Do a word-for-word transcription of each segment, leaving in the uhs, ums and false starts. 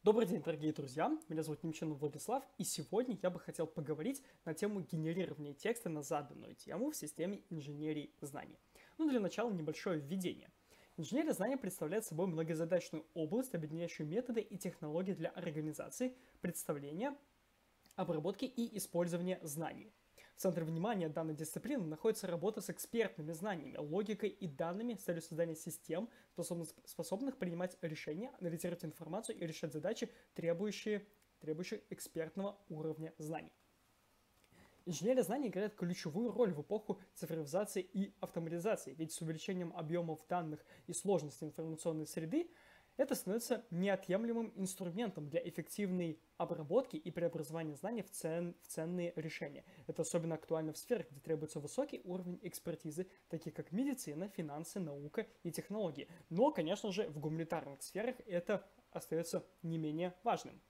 Добрый день, дорогие друзья! Меня зовут Немченов Владислав, и сегодня я бы хотел поговорить на тему генерирования текста на заданную тему в системе инженерии знаний. Ну, для начала небольшое введение. Инженерия знаний представляет собой многозадачную область, объединяющую методы и технологии для организации, представления, обработки и использования знаний. В центре внимания данной дисциплины находится работа с экспертными знаниями, логикой и данными с целью создания систем, способных, способных принимать решения, анализировать информацию и решать задачи, требующие, требующие экспертного уровня знаний. Инженерия знаний играет ключевую роль в эпоху цифровизации и автоматизации, ведь с увеличением объемов данных и сложности информационной среды это становится неотъемлемым инструментом для эффективной обработки и преобразования знаний в, цен, в ценные решения. Это особенно актуально в сферах, где требуется высокий уровень экспертизы, такие как медицина, финансы, наука и технологии. Но, конечно же, в гуманитарных сферах это остается не менее важным.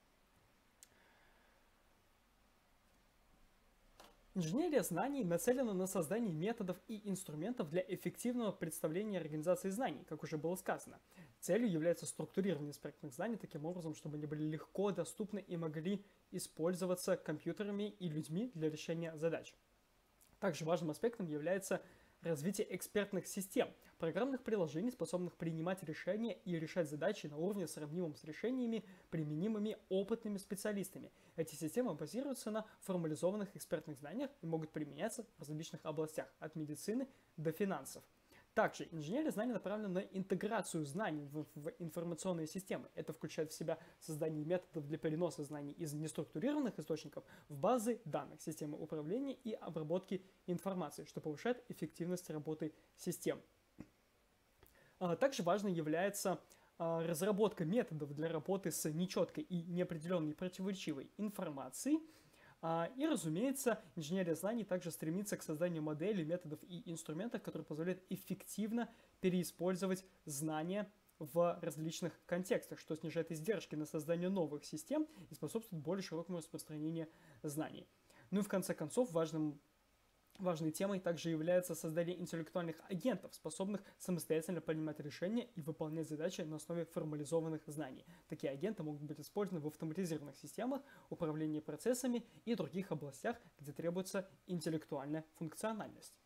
Инженерия знаний нацелена на создание методов и инструментов для эффективного представления организации знаний, как уже было сказано. Целью является структурирование экспертных знаний таким образом, чтобы они были легко доступны и могли использоваться компьютерами и людьми для решения задач. Также важным аспектом является развитие экспертных систем, программных приложений, способных принимать решения и решать задачи на уровне, сравнимом с решениями, применимыми опытными специалистами. Эти системы базируются на формализованных экспертных знаниях и могут применяться в различных областях, от медицины до финансов. Также инженерия знаний направлена на интеграцию знаний в, в информационные системы. Это включает в себя создание методов для переноса знаний из неструктурированных источников в базы данных, системы управления и обработки информации, что повышает эффективность работы систем. Также важной является разработка методов для работы с нечеткой и неопределенной противоречивой информацией. И, разумеется, инженерия знаний также стремится к созданию моделей, методов и инструментов, которые позволяют эффективно переиспользовать знания в различных контекстах, что снижает издержки на создание новых систем и способствует более широкому распространению знаний. Ну и в конце концов, важным Важной темой также является создание интеллектуальных агентов, способных самостоятельно принимать решения и выполнять задачи на основе формализованных знаний. Такие агенты могут быть использованы в автоматизированных системах, управлении процессами и других областях, где требуется интеллектуальная функциональность.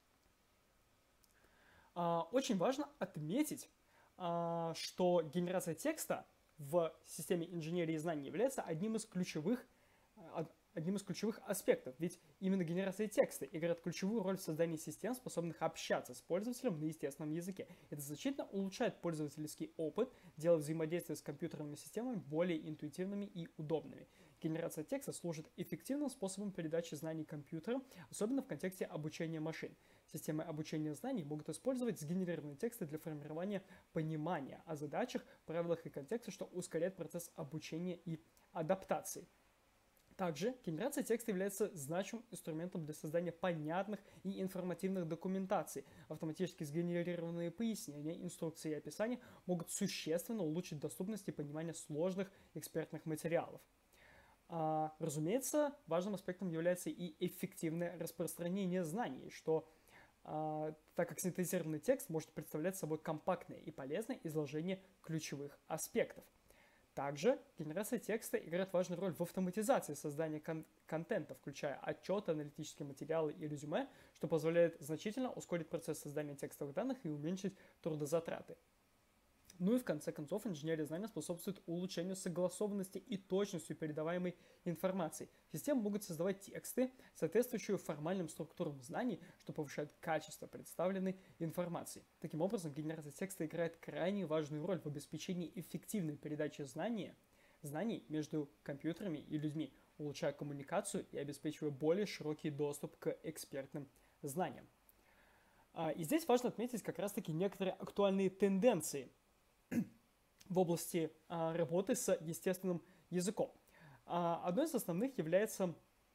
Очень важно отметить, что генерация текста в системе инженерии знаний является одним из ключевых одним из ключевых аспектов, ведь именно генерация текста играет ключевую роль в создании систем, способных общаться с пользователем на естественном языке. Это значительно улучшает пользовательский опыт, делая взаимодействие с компьютерными системами более интуитивными и удобными. Генерация текста служит эффективным способом передачи знаний компьютерам, особенно в контексте обучения машин. Системы обучения знаний могут использовать сгенерированные тексты для формирования понимания о задачах, правилах и контексте, что ускоряет процесс обучения и адаптации. Также генерация текста является значимым инструментом для создания понятных и информативных документаций. Автоматически сгенерированные пояснения, инструкции и описания могут существенно улучшить доступность и понимание сложных экспертных материалов. А, разумеется, важным аспектом является и эффективное распространение знаний, что, а, так как синтезированный текст может представлять собой компактное и полезное изложение ключевых аспектов. Также генерация текста играет важную роль в автоматизации создания кон- контента, включая отчеты, аналитические материалы и резюме, что позволяет значительно ускорить процесс создания текстовых данных и уменьшить трудозатраты. Ну и в конце концов, инженерия знания способствует улучшению согласованности и точности передаваемой информации. Системы могут создавать тексты, соответствующие формальным структурам знаний, что повышает качество представленной информации. Таким образом, генерация текста играет крайне важную роль в обеспечении эффективной передачи знания, знаний между компьютерами и людьми, улучшая коммуникацию и обеспечивая более широкий доступ к экспертным знаниям. И здесь важно отметить как раз-таки некоторые актуальные тенденции в области а, работы с естественным языком. А, одной из основных является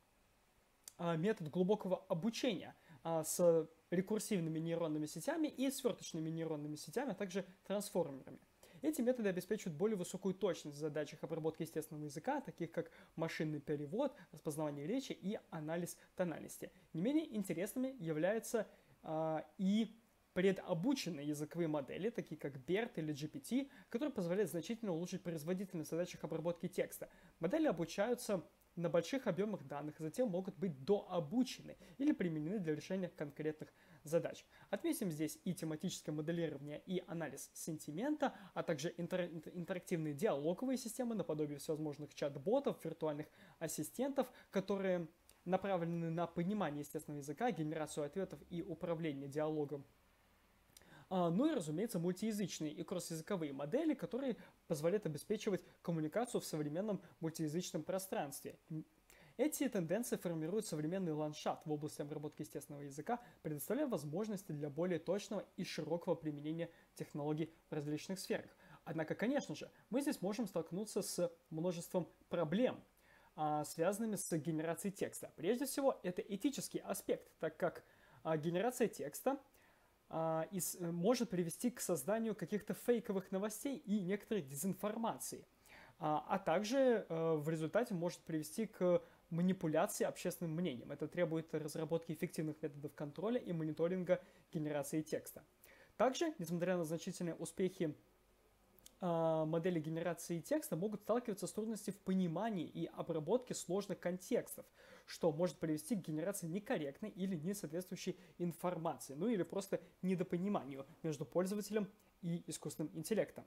а, метод глубокого обучения а, с рекурсивными нейронными сетями и сверточными нейронными сетями, а также трансформерами. Эти методы обеспечивают более высокую точность в задачах обработки естественного языка, таких как машинный перевод, распознавание речи и анализ тональности. Не менее интересными являются а, и предобученные языковые модели, такие как берт или джи пи ти, которые позволяют значительно улучшить производительность в задачах обработки текста. Модели обучаются на больших объемах данных, затем могут быть дообучены или применены для решения конкретных задач. Отметим здесь и тематическое моделирование, и анализ сентимента, а также интер- интерактивные диалоговые системы наподобие всевозможных чат-ботов, виртуальных ассистентов, которые направлены на понимание естественного языка, генерацию ответов и управление диалогом. Ну и, разумеется, мультиязычные и кроссязыковые модели, которые позволяют обеспечивать коммуникацию в современном мультиязычном пространстве. Эти тенденции формируют современный ландшафт в области обработки естественного языка, предоставляя возможности для более точного и широкого применения технологий в различных сферах. Однако, конечно же, мы здесь можем столкнуться с множеством проблем, связанными с генерацией текста. Прежде всего, это этический аспект, так как генерация текста может привести к созданию каких-то фейковых новостей и некоторой дезинформации, а также в результате может привести к манипуляции общественным мнением. Это требует разработки эффективных методов контроля и мониторинга генерации текста. Также, несмотря на значительные успехи, модели генерации текста могут сталкиваться с трудностями в понимании и обработке сложных контекстов, что может привести к генерации некорректной или несоответствующей информации, ну или просто недопониманию между пользователем и искусственным интеллектом.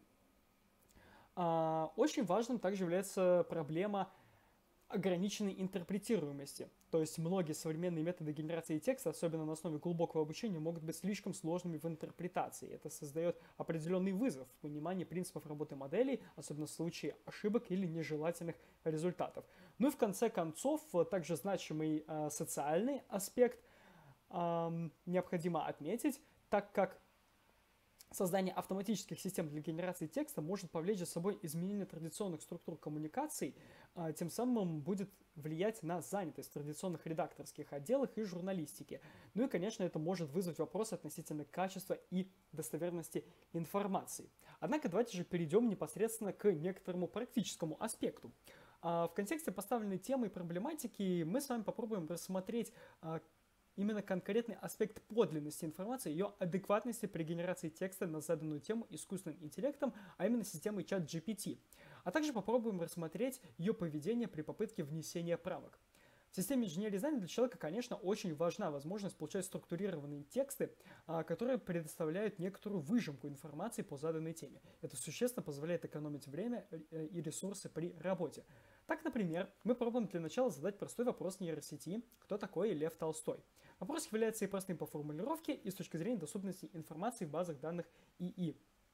Очень важным также является проблема ограниченной интерпретируемости. То есть многие современные методы генерации текста, особенно на основе глубокого обучения, могут быть слишком сложными в интерпретации. Это создает определенный вызов в понимании принципов работы моделей, особенно в случае ошибок или нежелательных результатов. Ну и в конце концов, также значимый э, социальный аспект э, необходимо отметить, так как создание автоматических систем для генерации текста может повлечь за собой изменение традиционных структур коммуникаций, а, тем самым будет влиять на занятость в традиционных редакторских отделах и журналистике. Ну и, конечно, это может вызвать вопросы относительно качества и достоверности информации. Однако давайте же перейдем непосредственно к некоторому практическому аспекту. А, в контексте поставленной темы и проблематики мы с вами попробуем рассмотреть а, именно конкретный аспект подлинности информации, ее адекватности при генерации текста на заданную тему искусственным интеллектом, а именно системой чат джи пи ти. А также попробуем рассмотреть ее поведение при попытке внесения правок. В системе инженерии знаний для человека, конечно, очень важна возможность получать структурированные тексты, которые предоставляют некоторую выжимку информации по заданной теме. Это существенно позволяет экономить время и ресурсы при работе. Так, например, мы пробуем для начала задать простой вопрос нейросети: кто такой Лев Толстой? Вопрос является и простым по формулировке, и с точки зрения доступности информации в базах данных ИИ.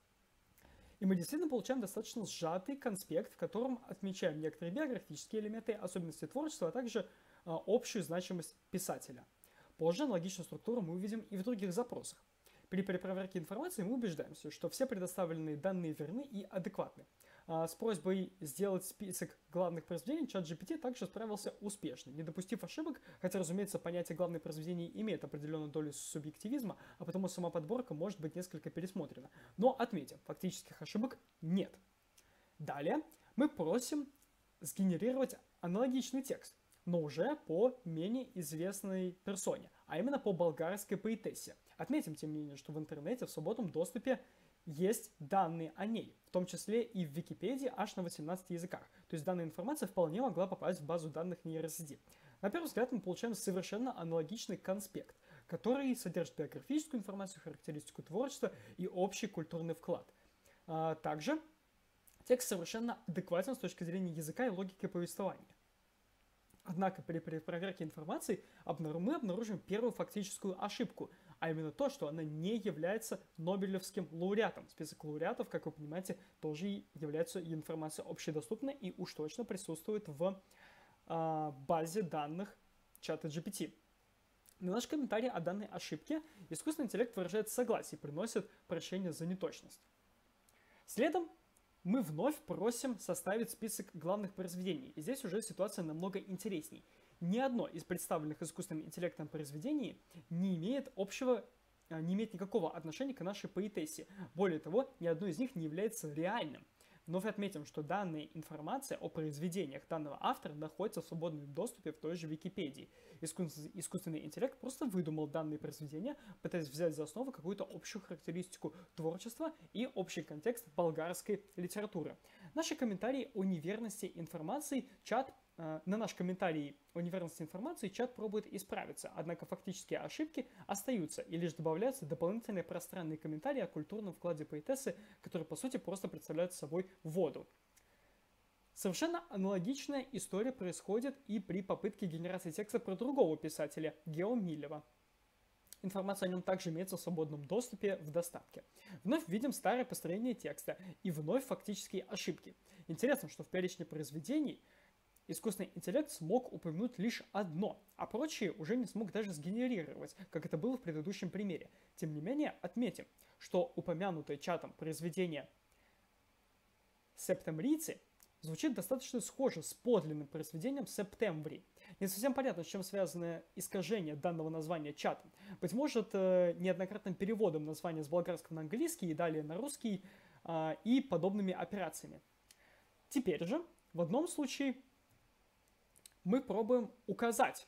И мы действительно получаем достаточно сжатый конспект, в котором отмечаем некоторые биографические элементы, особенности творчества, а также а, общую значимость писателя. Позже аналогичную структуру мы увидим и в других запросах. При перепроверке информации мы убеждаемся, что все предоставленные данные верны и адекватны. А, с просьбой сделать список главных произведений чат джи пи ти также справился успешно, не допустив ошибок, хотя, разумеется, понятие «главное произведение» имеет определенную долю субъективизма, а потому сама подборка может быть несколько пересмотрена. Но отметим, фактических ошибок нет. Далее мы просим сгенерировать аналогичный текст, но уже по менее известной персоне, а именно по болгарской поэтессе. Отметим, тем не менее, что в интернете в свободном доступе есть данные о ней, в том числе и в Википедии аж на восемнадцати языках. То есть данная информация вполне могла попасть в базу данных нейросети. На первый взгляд мы получаем совершенно аналогичный конспект, который содержит биографическую информацию, характеристику творчества и общий культурный вклад. А также текст совершенно адекватен с точки зрения языка и логики повествования. Однако при проверке информации мы обнаружим первую фактическую ошибку, а именно то, что она не является Нобелевским лауреатом. Список лауреатов, как вы понимаете, тоже является информацией общедоступной и уж точно присутствует в э, базе данных чата джи пи ти. На наш комментарий о данной ошибке искусственный интеллект выражает согласие и приносит прощение за неточность. Следом мы вновь просим составить список главных произведений. И здесь уже ситуация намного интересней. Ни одно из представленных искусственным интеллектом произведений не имеет общего, не имеет никакого отношения к нашей поэтессе. Более того, ни одно из них не является реальным. Вновь отметим, что данная информация о произведениях данного автора находится в свободном доступе в той же Википедии. Искусственный интеллект просто выдумал данные произведения, пытаясь взять за основу какую-то общую характеристику творчества и общий контекст болгарской литературы. Наши комментарии о неверности информации чат На наш комментарий о неверности информации чат пробует исправиться, однако фактические ошибки остаются, и лишь добавляются дополнительные пространные комментарии о культурном вкладе поэтессы, которые по сути просто представляют собой воду. Совершенно аналогичная история происходит и при попытке генерации текста про другого писателя, Гео Миллева. Информация о нем также имеется в свободном доступе в доставке. Вновь видим старое построение текста и вновь фактические ошибки. Интересно, что в перечне произведений искусственный интеллект смог упомянуть лишь одно, а прочие уже не смог даже сгенерировать, как это было в предыдущем примере. Тем не менее, отметим, что упомянутое чатом произведение «Септемврийцы» звучит достаточно схоже с подлинным произведением «Септември». Не совсем понятно, с чем связано искажение данного названия чатом. Быть может, неоднократным переводом названия с болгарского на английский и далее на русский и подобными операциями. Теперь же, в одном случае, мы пробуем указать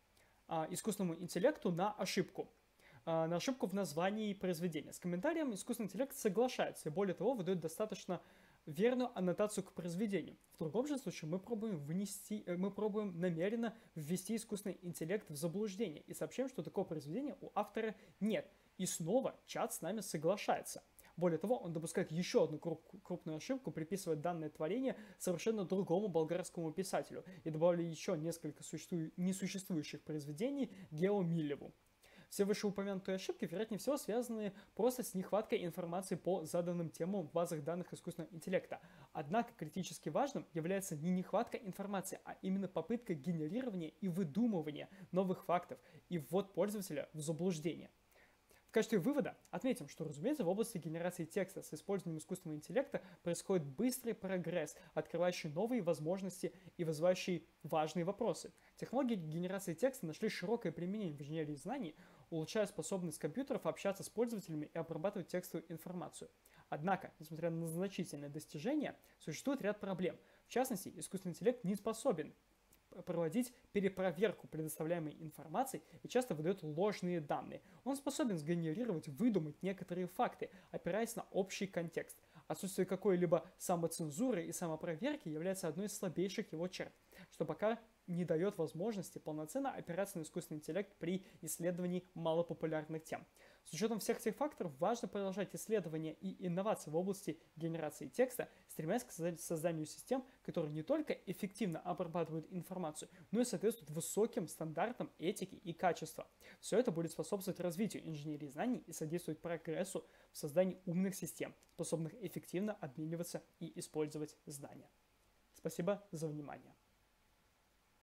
а, искусственному интеллекту на ошибку. А, на ошибку в названии произведения. С комментарием искусственный интеллект соглашается и, более того, выдает достаточно верную аннотацию к произведению. В другом же случае мы пробуем, внести, мы пробуем намеренно ввести искусственный интеллект в заблуждение и сообщаем, что такого произведения у автора нет. И снова чат с нами соглашается. Более того, он допускает еще одну крупную ошибку, приписывая данное творение совершенно другому болгарскому писателю и добавляя еще несколько существу... несуществующих произведений Гео Миллеву. Все вышеупомянутые ошибки, вероятнее всего, связаны просто с нехваткой информации по заданным темам в базах данных искусственного интеллекта. Однако критически важным является не нехватка информации, а именно попытка генерирования и выдумывания новых фактов и ввод пользователя в заблуждение. В качестве вывода отметим, что, разумеется, в области генерации текста с использованием искусственного интеллекта происходит быстрый прогресс, открывающий новые возможности и вызывающий важные вопросы. Технологии генерации текста нашли широкое применение в инженерии знаний, улучшая способность компьютеров общаться с пользователями и обрабатывать текстовую информацию. Однако, несмотря на значительные достижения, существует ряд проблем. В частности, искусственный интеллект не способен проводить перепроверку предоставляемой информации и часто выдает ложные данные. Он способен сгенерировать, выдумать некоторые факты, опираясь на общий контекст. Отсутствие какой-либо самоцензуры и самопроверки является одной из слабейших его черт, что пока не дает возможности полноценно опираться на искусственный интеллект при исследовании малопопулярных тем. С учетом всех этих факторов важно продолжать исследования и инновации в области генерации текста, стремясь к созданию систем, которые не только эффективно обрабатывают информацию, но и соответствуют высоким стандартам этики и качества. Все это будет способствовать развитию инженерии знаний и содействовать прогрессу в создании умных систем, способных эффективно обмениваться и использовать знания. Спасибо за внимание.